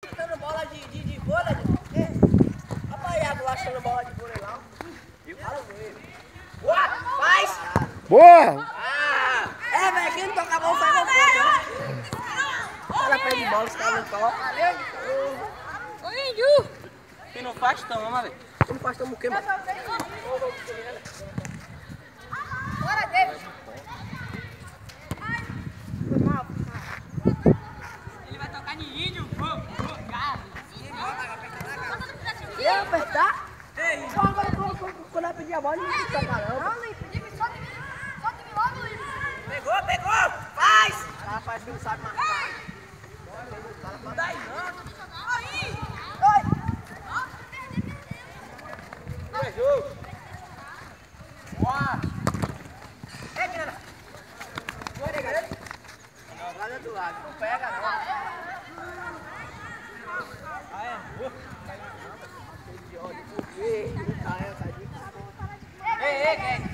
Achando bola de vôlei. Apanhado lá achando bola de vôlei lá. Fala com ele. Boa! Faz! Boa! É, velho, quem não toca a bola sai no ponto. Os caras pegam bola, os caras não tocam. Oi, Ju! Quem não faz, toma, velho. Quem não faz, toma o quê, mano? Bora, David! Ele vai tocar de índio, E apertar? Só agora quando eu pedir a bola, não fica caramba. Não, Lipe, só de mim logo, Lipe. Pegou! Faz! O cara faz que não sabe marcar. Não dá aí, não. É jogo. Boa! É, Diana. Boa, nega. Lá do outro lado. Não pega, não. Ah, é? Boa. Ei, ei,